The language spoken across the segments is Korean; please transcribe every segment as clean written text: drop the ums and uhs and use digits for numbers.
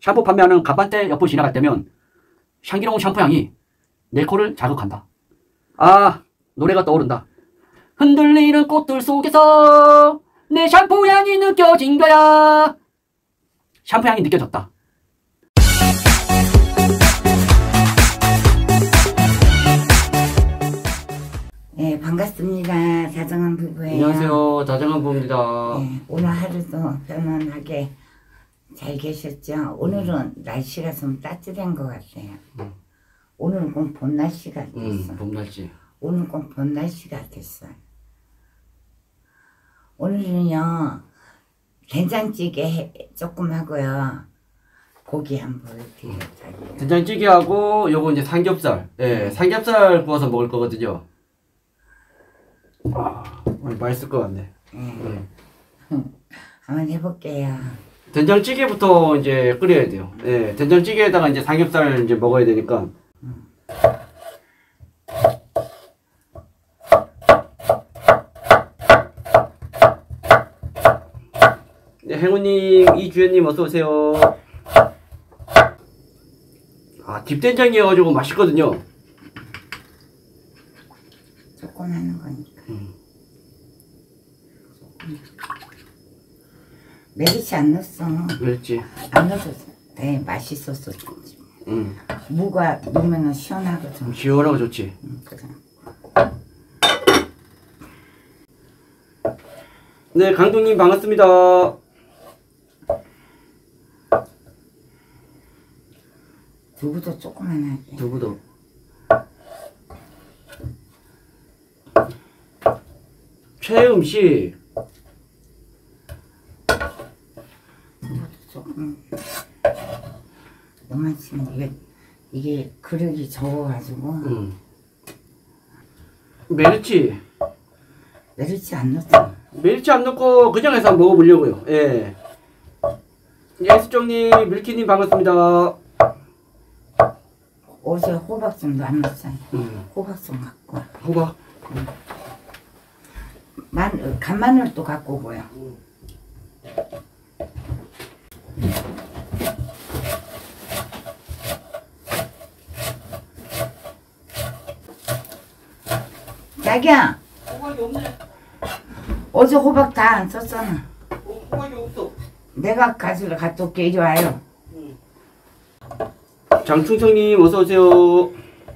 샴푸 판매하는 갑판대 옆을 지나갈 때면 향기로운 샴푸 향이 내 코를 자극한다. 아, 노래가 떠오른다. 흔들리는 꽃들 속에서 내 샴푸 향이 느껴진 거야. 샴푸 향이 느껴졌다. 네, 반갑습니다. 다정한 부부예요. 안녕하세요. 다정한 부부입니다. 네, 오늘 하루도 편안하게 잘 계셨죠? 오늘은 날씨가 좀 따뜻한 것 같아요. 오늘은 꼭 봄 날씨 같았어. 봄 날씨. 오늘 꼭 봄 날씨 같았어요. 오늘은요, 된장찌개 조금 하고요. 고기 한번 보여드릴게요. 된장찌개하고 요거 이제 삼겹살. 예, 삼겹살 구워서 먹을 거거든요. 맛있을 것 같네. 한번 해볼게요. 된장찌개부터 이제 끓여야 돼요. 예, 된장찌개에다가 이제 삼겹살 이제 먹어야 되니까. 네, 행운님, 이주연님 어서 오세요. 아, 딥된장이어가지고 맛있거든요. 조금 하는 거니까. 메리치 안 넣었어. 그렇지. 안 넣어도 돼. 맛있었어. 무가 넣으면 시원하거든. 시원하고 좋지. 그래. 네, 강동님 반갑습니다. 두부도 조금만 하게. 두부도. 최음식. 두부도 조금. 너무 치면 이게 그릇이 적어가지고. 메리치. 메리치 안 넣었어. 메리치 안 넣고 그냥 해서 한번 먹어보려고요. 예. 예수정님, 밀키님 반갑습니다. 어제 호박 좀 안 넣었잖아. 호박 좀 갖고 와. 호박. 간마늘도 갖고 오고요. 자기야. 호박이 없네. 어제 호박 다 안 썼잖아. 호박이 없어. 내가 가지러 갔다 올게. 이리 와요. 장충성님 어서 오세요.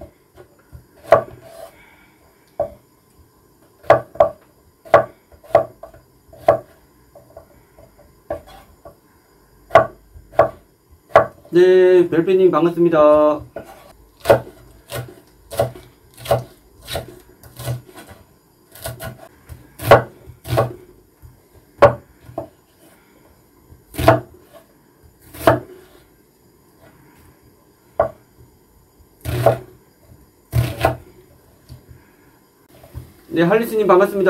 네, 별배님 반갑습니다. 네, 할리스님 반갑습니다.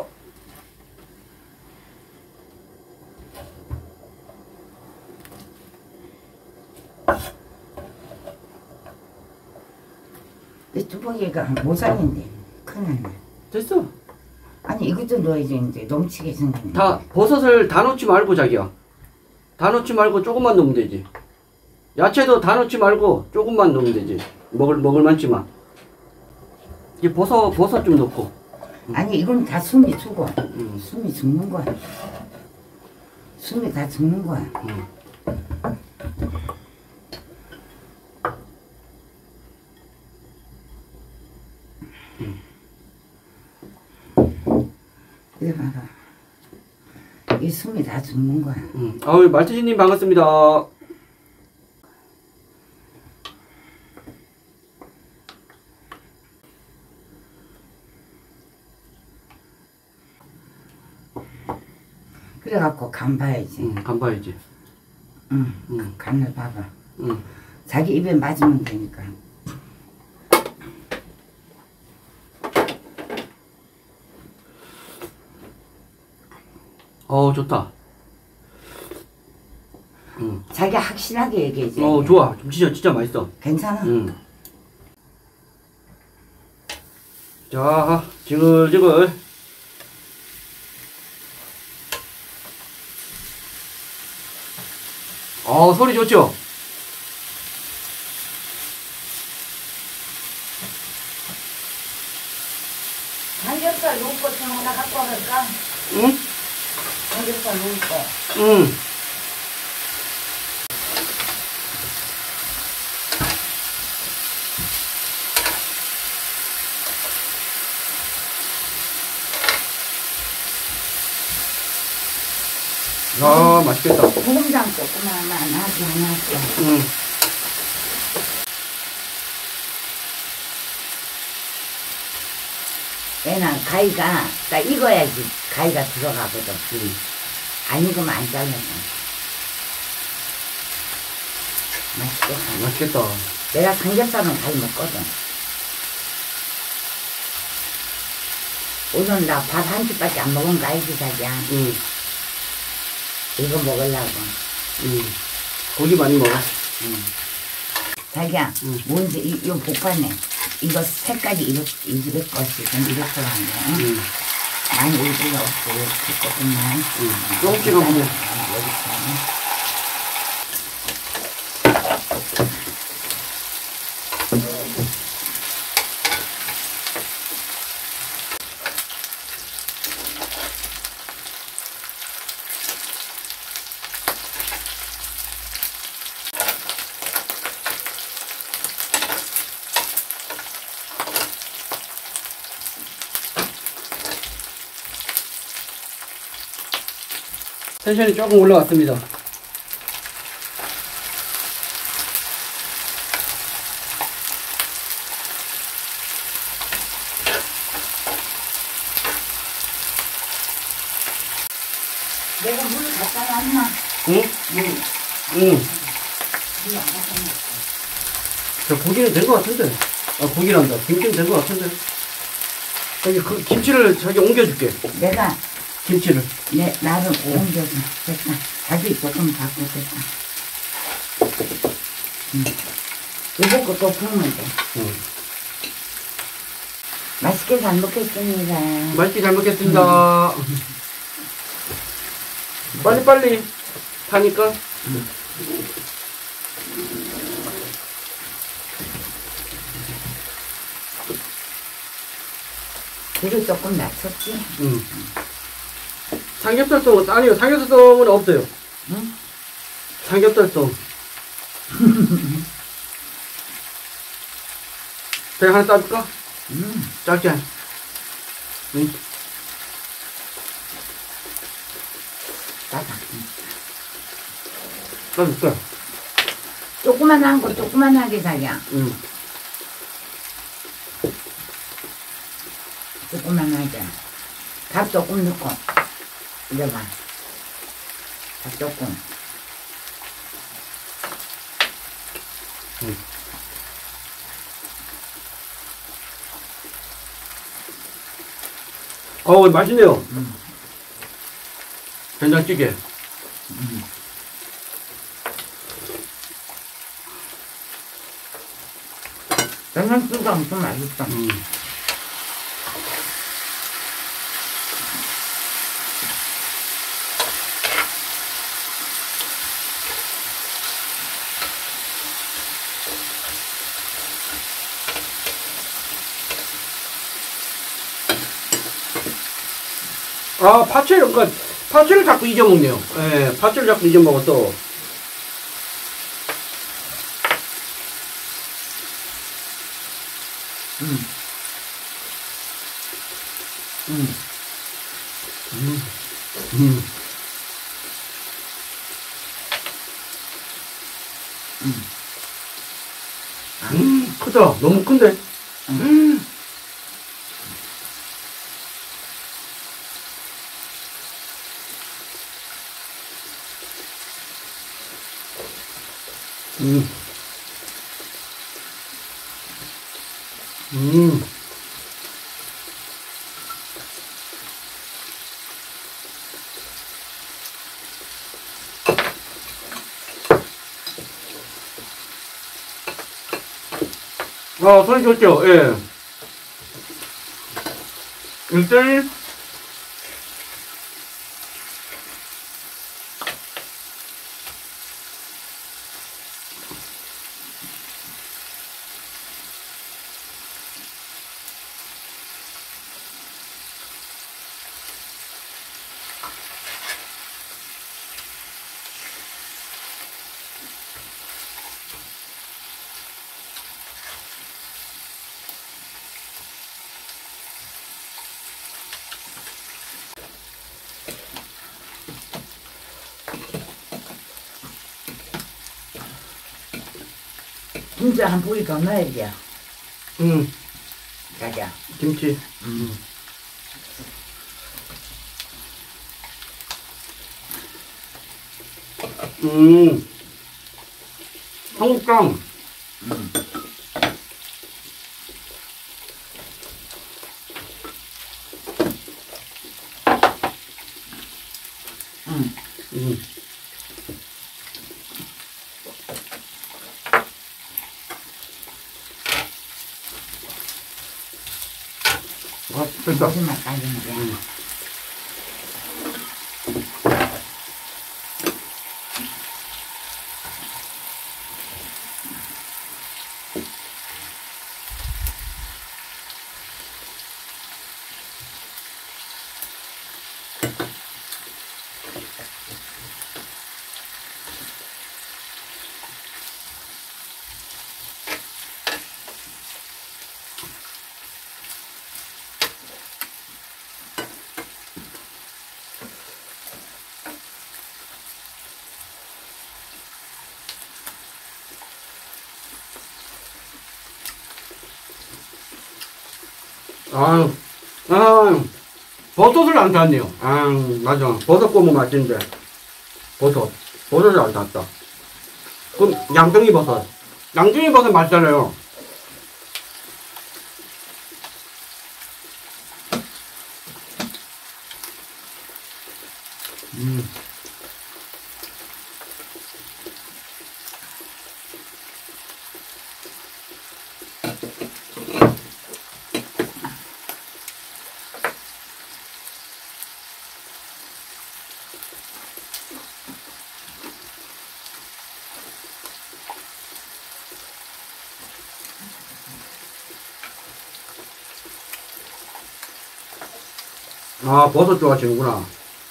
내 뚜벅이가 모자인데 큰일 났네. 됐어. 아니 이것도 넣어야지. 이제 넘치게 생겼네. 다 버섯을 다 넣지 말고 자기야. 다 넣지 말고 조금만 넣으면 되지. 야채도 다 넣지 말고 조금만 넣으면 되지. 먹을 만치만. 이 버섯 좀 넣고. 아니 이건 다 숨이 죽어. 숨이 죽는 거야. 숨이 다 죽는 거야. 이래 봐라. 이 숨이 다 죽는 거야. 아우, 말티즈님 반갑습니다. 그래갖고 간 봐야지. 간 봐야지. 간을 봐봐. 자기 입에 맞으면 되니까. 좋다. 자기 확실하게 얘기해줘. 좋아. 진짜 맛있어. 괜찮아? 자, 지글지글. 소리 좋죠? 삼겹살 넣을 거좀 하나 갖고 와볼까? 응? 삼겹살 넣을 거. 응. 아, 맛있겠다. 고금장 조금 하나 하고. 응. 얘는 가위가 딱 익어야지 가위가 들어가거든. 응. 안 익으면 안 잘라져. 맛있겠다. 맛있겠다. 내가 삼겹살은 잘 먹거든. 오늘 나 밥 한 끼밖에 안 먹은 거 알지, 자기야? 응. 이거 먹으려고. 응. 고기 많이 먹어. 응. 자기야, 뭔지, 이 복판에. 이거 색깔이 이럴 것이 좀 이렇게 하네. 응. 많이 올 필요 없고, 이렇게 조금만. 응. 조금씩 하면 돼. 여기서. 텐션이 조금 올라왔습니다. 내가 물 갖다 놨나? 응? 물. 응. 물안 갖다 놨어. 저 고기는 된 것 같은데. 아, 고기란다. 김치는 된 것 같은데. 저기 그 김치를 저기 옮겨줄게. 내가 김치를. 나를 옮겨서 됐다. 자기 조금 갖고 됐다. 이거 것도 풀면 돼. 응. 맛있게 잘 먹겠습니다. 맛있게 잘 먹겠습니다. 빨리빨리 타니까. 불을 조금 낮췄지? 응. 삼겹살송은 아니요. 삼겹살송은 없어요. 응? 삼겹살송. 제가 하나 따줄까? 작게. 응. 따다. 따줄까? 조그만한 거 조그만하게 자기야. 응. 조그만하게. 밥 조금 넣고. 이제 봐. 밥 조금. 응. 맛있네요. 된장찌개. 된장찌개가 엄청 맛있어. 아, 파채를, 그러니까, 파채를 자꾸 잊어먹네요. 예, 파채를 자꾸 잊어먹어서. 음. 크다. 너무 큰데? 음. 아, 소리 좋죠? 예. 일단, 김치 한 뿌리 더 넣어야지. 자자. 김치. 청국장. 아, 됐다. 마지막 까지는 버섯을 안 샀네요. 맞아. 버섯 구우면 맛있는데. 버섯을 안 샀다. 그럼 양동이 버섯. 양동이 버섯 맛있잖아요. 아, 버섯 좋아하시는구나.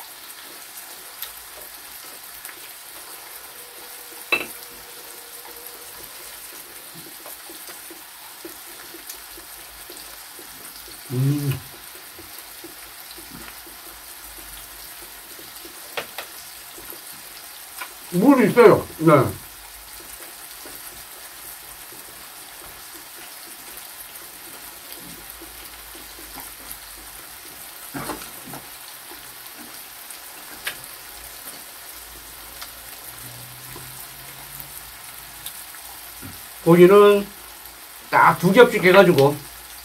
물 있어요. 네. 고기는 딱 2겹씩 해가지고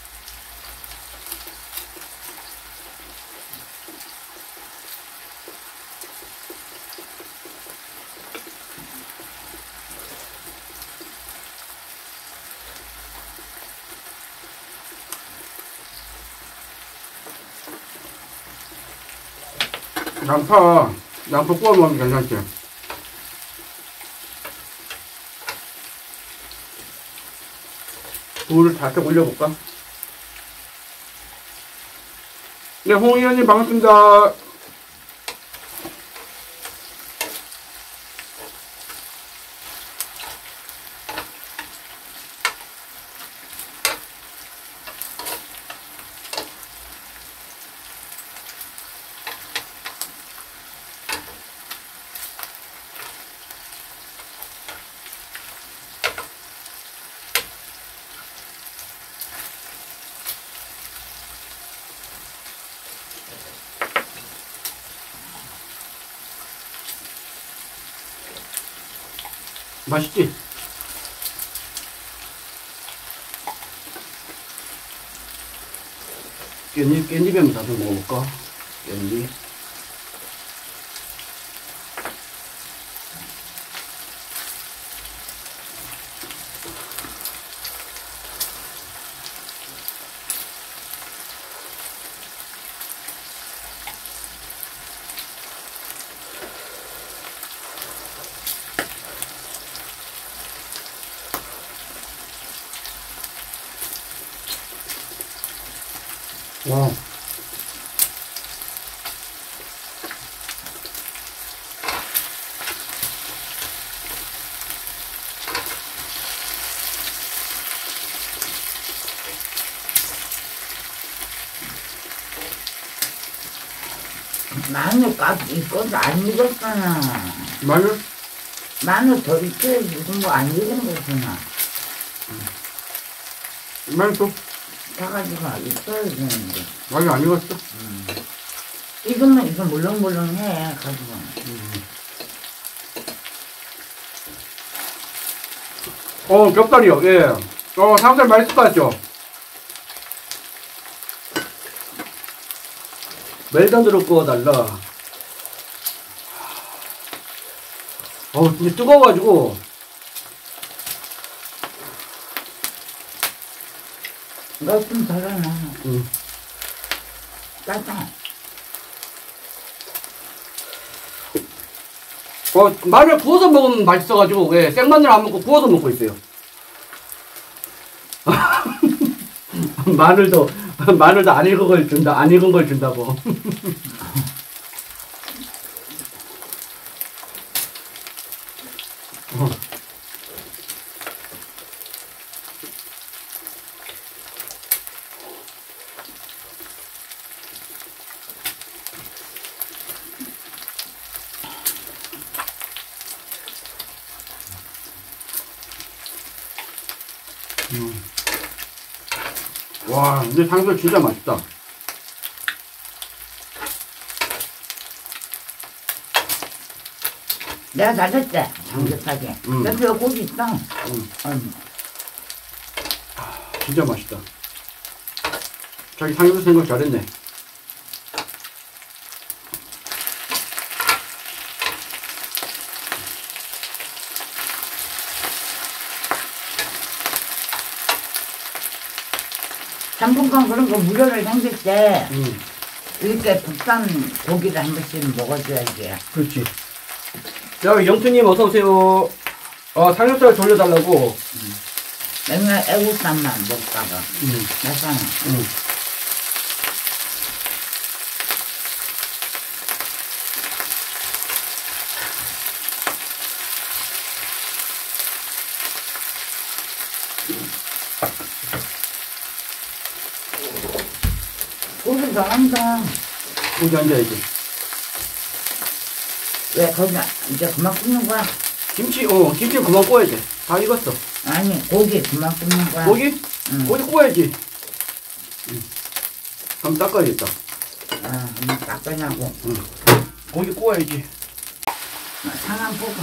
양파 구워 먹으면 괜찮지. 불을 살짝 올려볼까? 네, 홍 의원님 반갑습니다. 맛있지? 깻잎 한번 다시 먹어볼까? 깻잎. 와. 마늘 깍 익어도 안 익었잖아. 마늘? 마늘 더 익혀야지. 무슨 뭐 안 익은 거구나. 맛있어. 사가지가 있어야 되는데. 아직 안 익었어. 익으면 이거 물렁물렁해, 가지고. 겹다리요. 예. 삼겹살 맛있을 것 같죠? 멜던으로 구워달라. 진짜 뜨거워가지고. 너 좀 덜어놔. 따뜻해. 마늘 구워서 먹으면 맛있어가지고, 예, 생마늘 안 먹고 구워서 먹고 있어요. 마늘도 안 익은 걸 준다, 안 익은 걸 준다고. 와, 근데 삼겹 진짜 맛있다. 내가 사줬대, 삼겹살에. 옆에 고기 있어. 진짜 맛있다. 자기 삼겹살 생각 잘했네. 잠깐만 그런 거 무료를 생길 때 음. 이렇게 국산 고기를 한 번씩 먹어줘야지. 그렇지. 야, 영수님 어서오세요. 삼겹살 돌려달라고. 맨날 애국산만 먹다가 나잖아. 고기 잘한다. 거기 앉아야지. 왜 거기 이제 그만 굽는 거야? 김치 그만 구워야지. 다 익었어. 아니 고기 그만 굽는 거야. 고기? 응. 고기 구워야지. 한번 닦아야겠다. 한번 닦으냐고. 고기 구워야지. 상한 부분.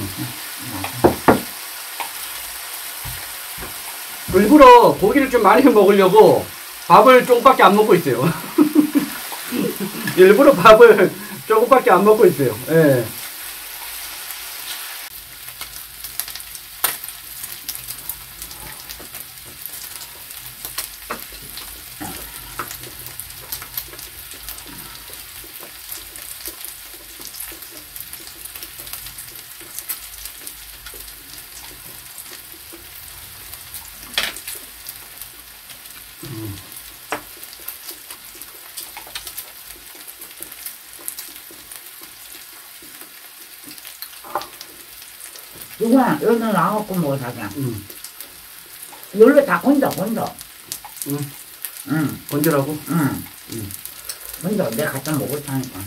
일부러 고기를 좀 많이 먹으려고 밥을 조금밖에 안 먹고 있어요. 일부러 밥을 조금밖에 안 먹고 있어요. 예. 누구야? 여기 나와갖고 먹어, 자기야. 여기로 다 건져. 건져라고? 건져. 내가 갖다 먹을 테니까.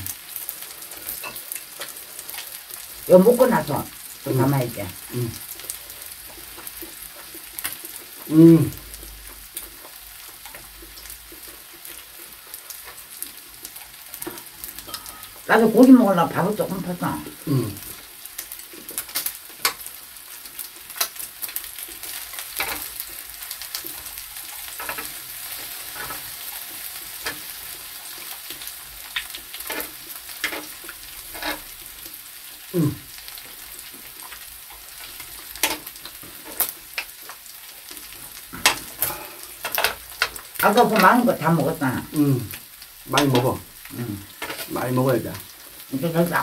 이거 먹고 나서 또 담아야지. 나도 고기 먹으려고 밥을 조금 폈어. 아까 그 많은 거 다 먹었잖아. 많이 먹어. 많이 먹어야 돼. 이제 됐어.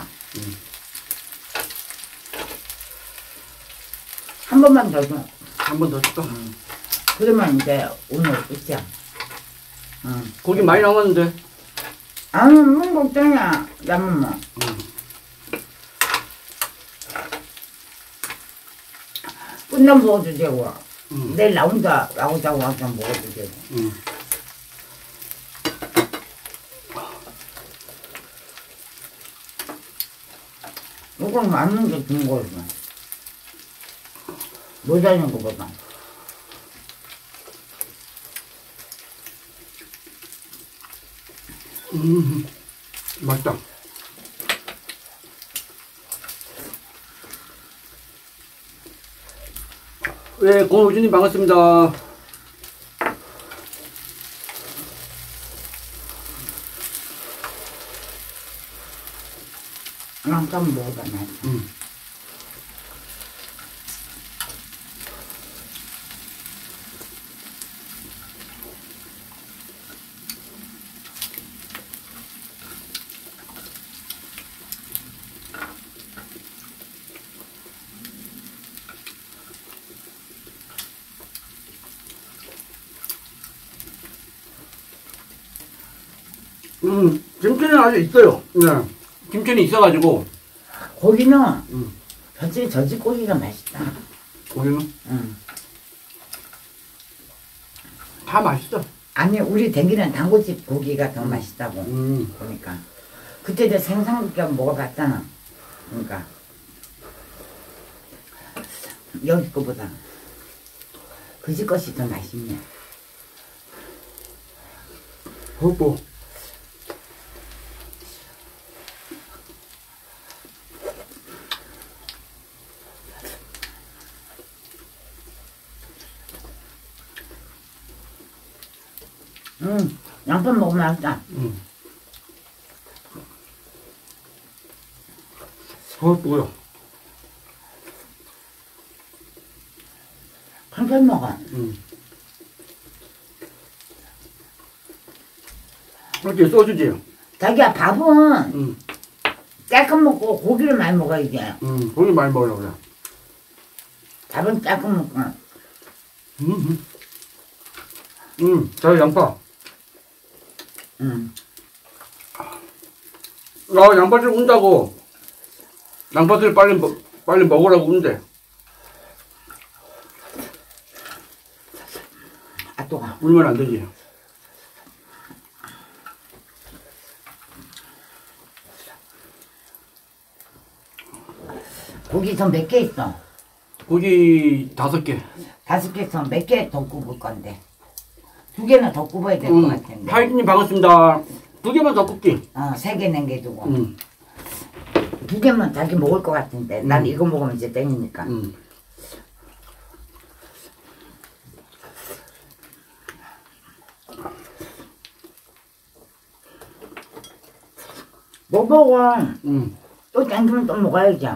한 번만 더 줘. 한 번 더 줄까? 그러면 이제 오늘 끝이야. 고기 많이 남았는데. 아니, 뭐 걱정이야. 남은 뭐. 끝나면 먹어도 되고. 내일 나 혼자 나오자고 하면 먹어도 되고. 이건 맞는 게 좋은 거지. 모자는 거보다. 맛있다. 네, 고우진님 반갑습니다. 한번 먹어봐, 나. 김치는 아직 있어요. 네. 김치는 있어가지고. 고기는 저집 고기가 맛있다. 고기는? 응. 다 맛있어. 아니 우리 댕기는 단골집 고기가 더 맛있다고 보니까 그때도 생삼겹 먹어봤잖아. 그러니까 여기 거보다 그 집 것이 더 맛있네. 뭐. 양파 먹으면 맛있다. 뭐야? 한편 먹어. 이렇게 소주지. 자기야 밥은 조금 먹고 고기를 많이 먹어야지. 고기 많이 먹으려고 그래. 밥은 조금 먹고. 자, 양파. 양파를 운다고. 양파를 빨리 먹으라고 운대. 아, 또 가. 울면 안 되지. 고기 더 몇 개 있어? 고기 5개. 5개에서 몇 개 더 굽을 건데? 2개는 더 굽어야 될 것 같은데. 하이드님 반갑습니다. 2개만 더 굽기. 3개 남겨두고. 2개만 자기 먹을 것 같은데. 난 이거 먹으면 이제 땡이니까. 못 먹어. 또 땡기면 또 먹어야지.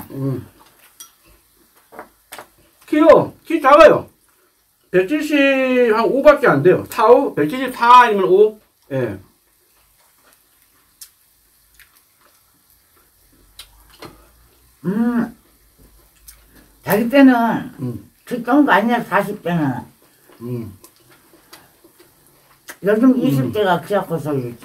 키 작아요. 170 한 5밖에 안 돼요. 174 아니면 5. 예. 자기 때는 그 정도 아니야. 40대는. 요즘 20대가 키가 커서 이렇게.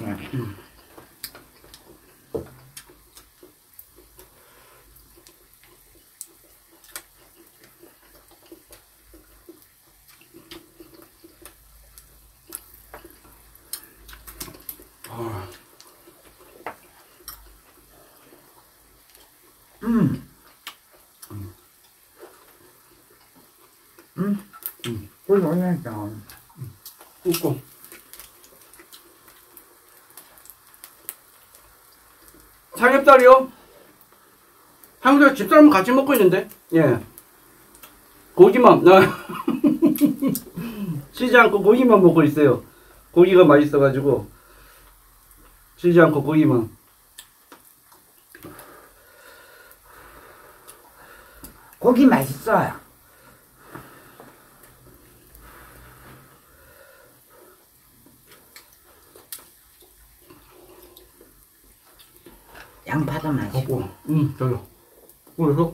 꿀 올렸어. 굽고. 삼겹살이요? 삼겹살 집사람 같이 먹고 있는데? 예. 고기만, 쉬지 않고 고기만 먹고 있어요. 고기가 맛있어가지고. 쉬지 않고 고기만. 고기 맛있어요. 양파도 맛있고. 저요. 그래서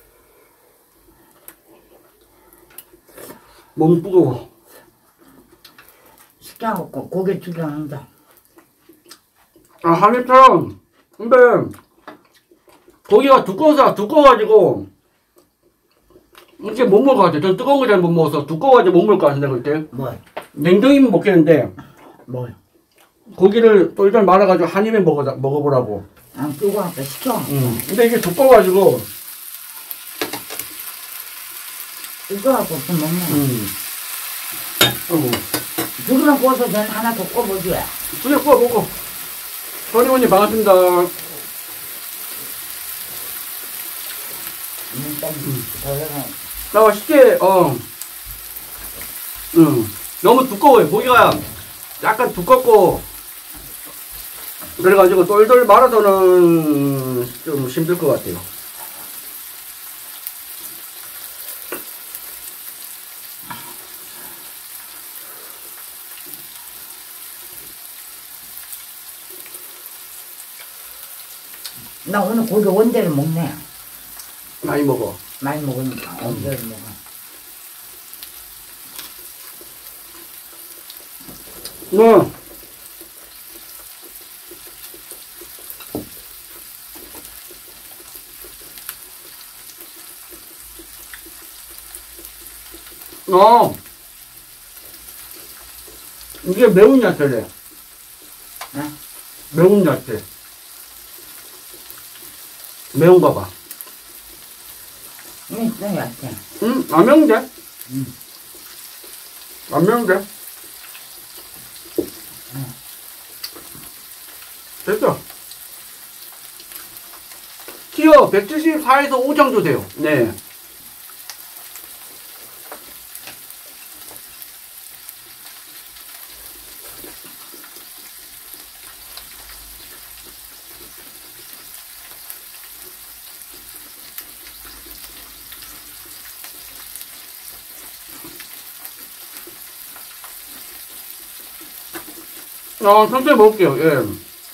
몸 무거워. 시켜갖고 고기 튀겨놓는다. 한입처럼. 근데 고기가 두꺼워가지고 이렇게 못 먹을 것 같아. 전 뜨거운 거 잘 못 먹어서 두꺼워가지고 못 먹을 것 같은데 그때. 뭐? 냉동이면 먹겠는데 뭐? 고기를 또 일단 말아가지고 한 입에 먹어보라고. 뜨거워서 시켜. 근데 이게 두꺼워가지고. 뜨거워갖고 좀 먹는 거. 아이고. 두개만 구워서 전 하나 더 구워보지. 2개 구워 먹어. 선임원님 반갑습니다. 나 쉽게 너무 두꺼워요. 고기가 약간 두껍고 그래가지고 똘똘 말아서는 좀 힘들 것 같아요. 나 오늘 고기 원대를 먹네. 많이 먹어. 많이 먹으니까 원대를 먹어. 뭐 이게 매운 야채래. 응? 매운 야채. 매운 거 봐. 있어, 야채. 안 매운데? 안 매운데? 됐어. 티어 174에서 5 정도 돼요. 네. 천천히 먹을게요. 예.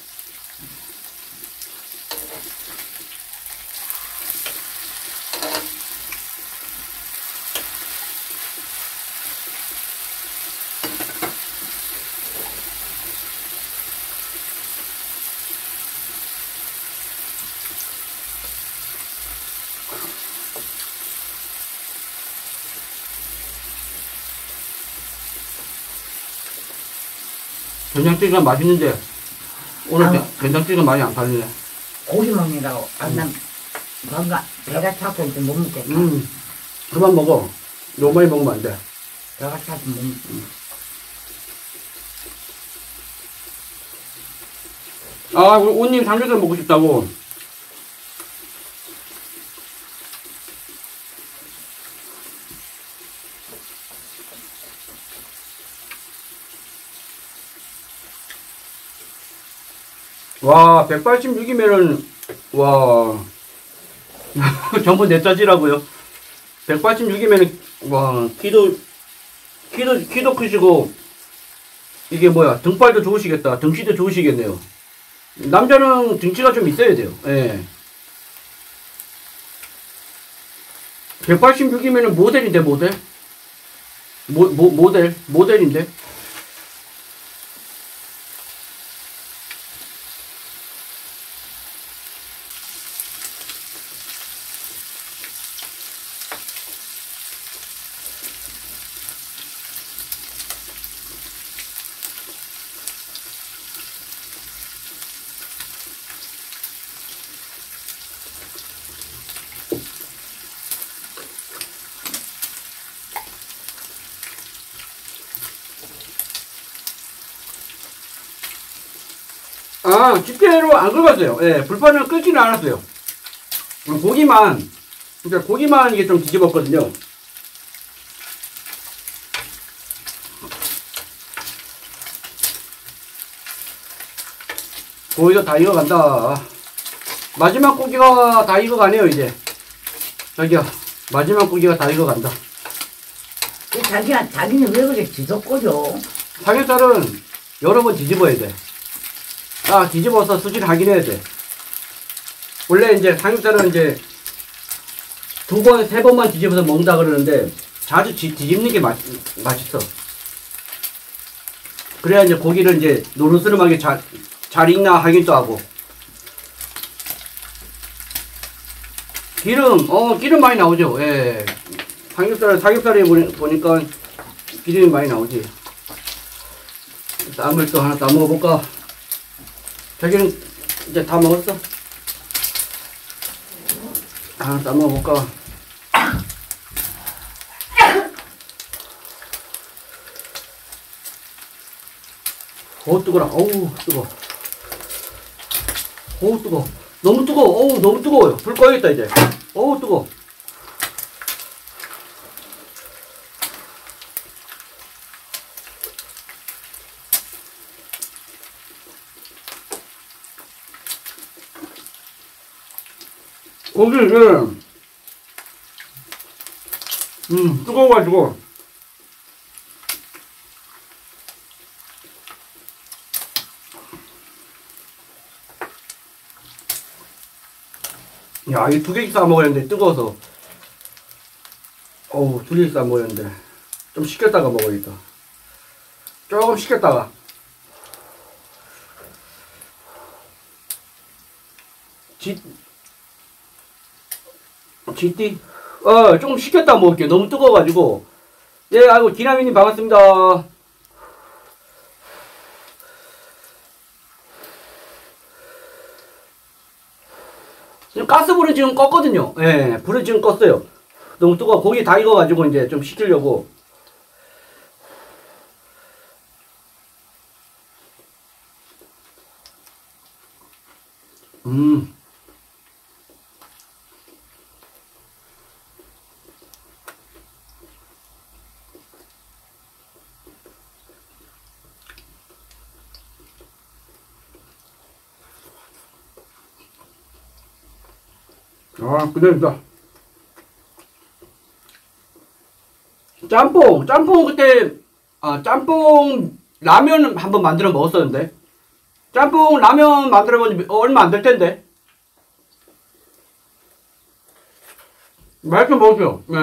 된장찌개가 맛있는데 오늘 된장찌개가 많이 안 팔리네. 고기 먹느라고. 난 뭔가 배가 차고 이제 못 먹겠다. 그만 먹어. 너무 많이 먹으면 안 돼. 배가 차서 못 먹겠다. 우리 온님 삼겹살 먹고 싶다고. 와, 186이면은, 와, 전부 내 짜지라고요. 186이면은, 와, 키도 크시고, 이게 뭐야, 등발도 좋으시겠다. 등치도 좋으시겠네요. 남자는 등치가 좀 있어야 돼요. 예. 186이면은 모델인데, 모델? 모델인데? 집게로 안 긁었어요. 예, 불판을 끓지는 않았어요. 고기만, 그러니까 고기만 이게 좀 뒤집었거든요. 고기가 다 익어간다. 마지막 고기가 다 익어가네요, 이제. 자기야, 마지막 고기가 다 익어간다. 자기는 왜 그래 뒤덮고죠? 삼겹살은 여러 번 뒤집어야 돼. 뒤집어서 수질 확인해야 돼. 원래 이제 삼겹살은 이제 2번, 3번만 뒤집어서 먹는다 그러는데 자주 뒤집는 게 맛있어. 그래야 이제 고기를 이제 노릇스름하게 잘 익나 확인도 하고. 기름 많이 나오죠. 예. 삼겹살에 보니까 기름이 많이 나오지. 쌈을 또 하나 다 먹어볼까? 자기는 이제 다 먹었어? 하나 다 먹어볼까? 뜨거라. 어우, 뜨거. 어우, 뜨거워. 너무 뜨거워. 어우, 너무 뜨거워요. 불 꺼야겠다, 이제. 어우, 뜨거워. 고기를, 뜨거워가지고. 야, 이 두 개씩 싸 먹었는데, 뜨거워서. 어우, 두 개씩 싸 먹었는데. 좀 식혔다가 먹어야겠다. 조금 식혔다가. GT? 조금 식혔다가 먹을게요. 너무 뜨거워가지고. 예, 아이고, 디나미님 반갑습니다. 지금 가스불을 지금 껐거든요. 예, 불을 지금 껐어요. 너무 뜨거워. 고기 다 익어가지고 이제 좀 식히려고. 아, 그대로다. 짬뽕 그때, 짬뽕 라면 한번 만들어 먹었었는데. 짬뽕 라면 만들어 본 지 얼마 안 될 텐데. 맛있게 먹었어요. 네.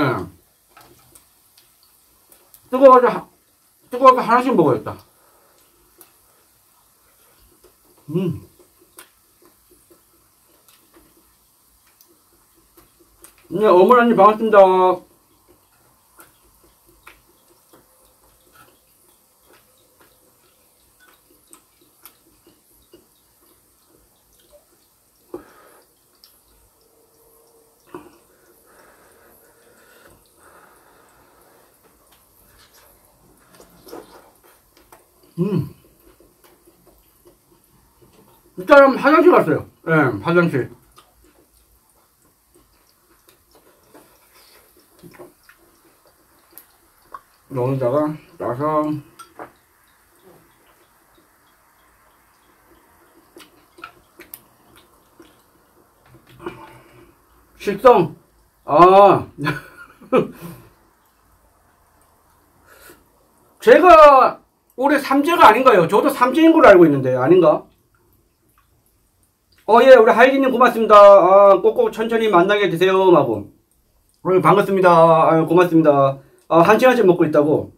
뜨거워서 하나씩 먹어야겠다. 네, 어머니 반갑습니다. 일단 화장실 갔어요. 예, 네, 화장실. 여기다가 나서 식성. 제가 올해 삼재가 아닌가요? 저도 삼재인 걸로 알고 있는데 아닌가? 예, 우리 하이리님 고맙습니다. 꼭꼭 천천히 만나게 되세요. 하고. 반갑습니다. 고맙습니다. 한 시간씩 먹고 있다고.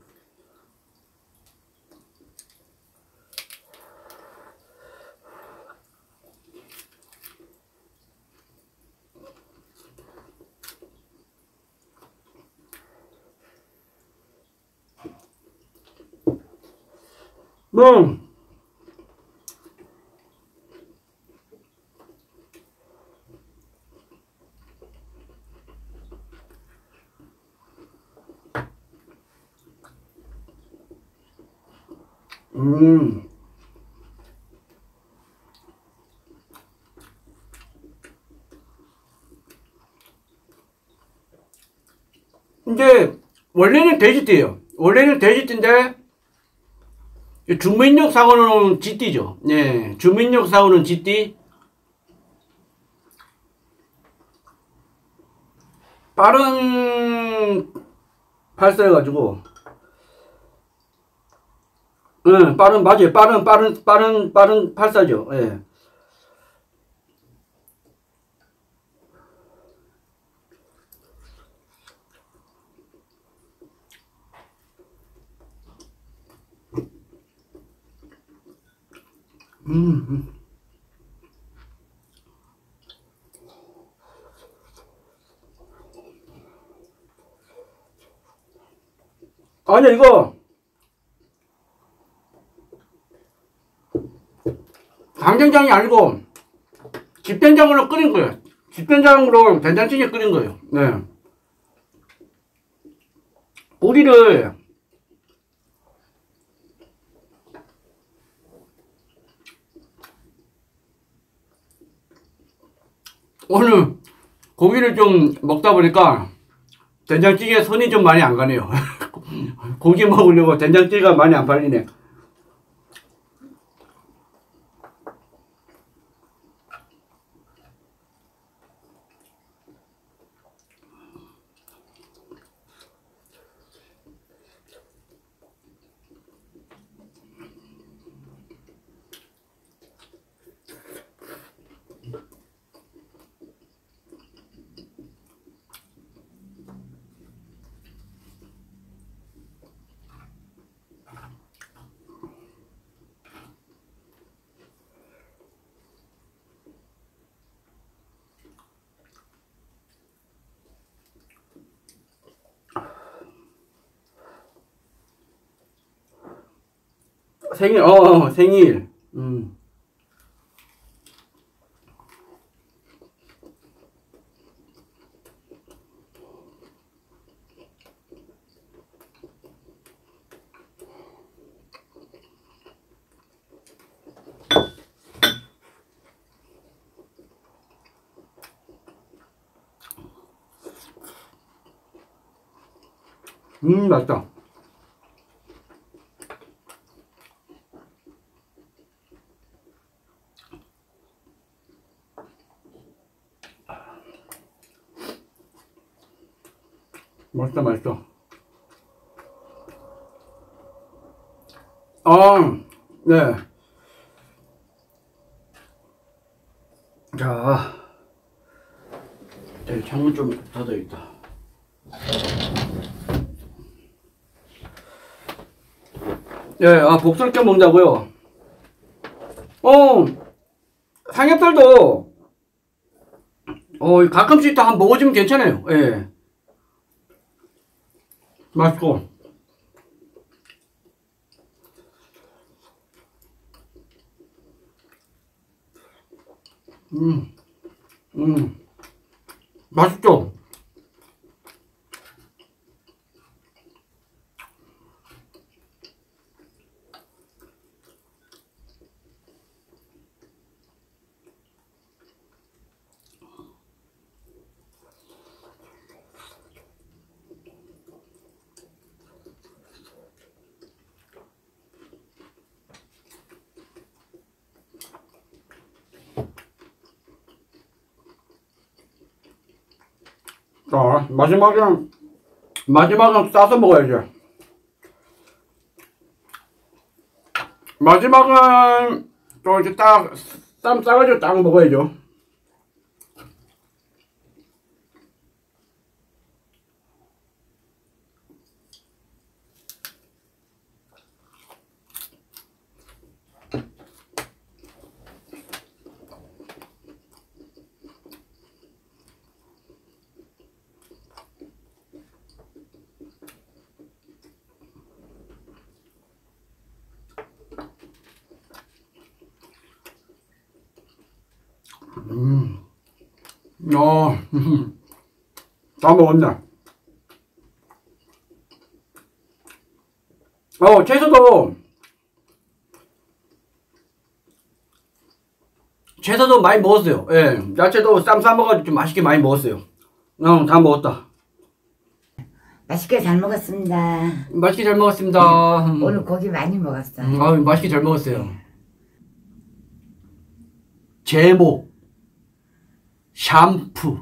이제 원래는 돼지띠예요. 원래는 돼지띠인데 주민력상으로는 쥐띠죠. 네, 주민력상으로는 쥐띠. 빠른 발사해가지고, 맞아요. 빠른 발사죠. 예. 아니, 이거, 강된장이 아니고, 집된장으로 끓인 거예요. 집된장으로 된장찌개 끓인 거예요. 네. 고기를, 오늘 고기를 좀 먹다 보니까 된장찌개에 손이 좀 많이 안 가네요. 고기 먹으려고 된장찌개가 많이 안 팔리네. 생일, 생일. 맛있다. 맛있다, 맛있어. 네. 자, 창문 좀 닫아야겠다. 예, 복설 껴 먹는다고요? 삼겹살도, 가끔씩 다 한번 먹어주면 괜찮아요. 예. 맛있고. 맛있죠? 자, 마지막은 싸서 먹어야지. 마지막은 또 이렇게 딱 쌈 싸가지고 딱 먹어야죠. 다 먹었네. 채소도 많이 먹었어요. 예, 야채도 쌈 싸먹어가지고 좀 맛있게 많이 먹었어요. 다 먹었다. 맛있게 잘 먹었습니다. 맛있게 잘 먹었습니다. 오늘 고기 많이 먹었어요. 맛있게 잘 먹었어요. 제목, 샴푸.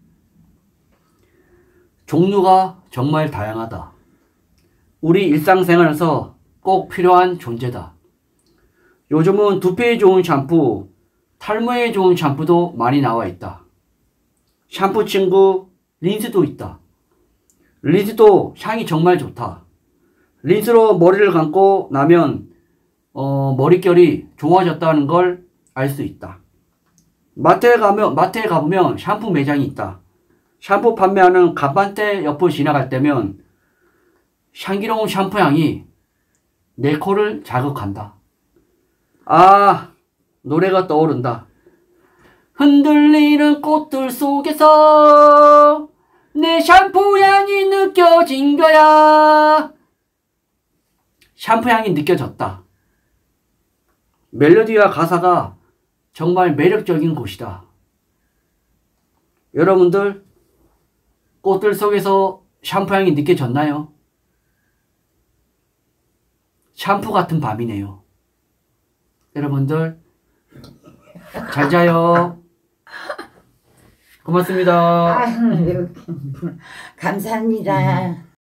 종류가 정말 다양하다. 우리 일상생활에서 꼭 필요한 존재다. 요즘은 두피에 좋은 샴푸, 탈모에 좋은 샴푸도 많이 나와 있다. 샴푸 친구 린스도 있다. 린스도 향이 정말 좋다. 린스로 머리를 감고 나면 머릿결이 좋아졌다는 걸 알 수 있다. 마트에 가보면 샴푸 매장이 있다. 샴푸 판매하는 간판대 옆을 지나갈 때면 향기로운 샴푸 향이 내 코를 자극한다. 노래가 떠오른다. 흔들리는 꽃들 속에서 내 샴푸 향이 느껴진 거야. 샴푸 향이 느껴졌다. 멜로디와 가사가 정말 매력적인 곳이다. 여러분들 꽃들 속에서 샴푸 향이 느껴졌나요? 샴푸 같은 밤이네요. 여러분들 잘 자요. 고맙습니다. 아유, 이렇게 감사합니다.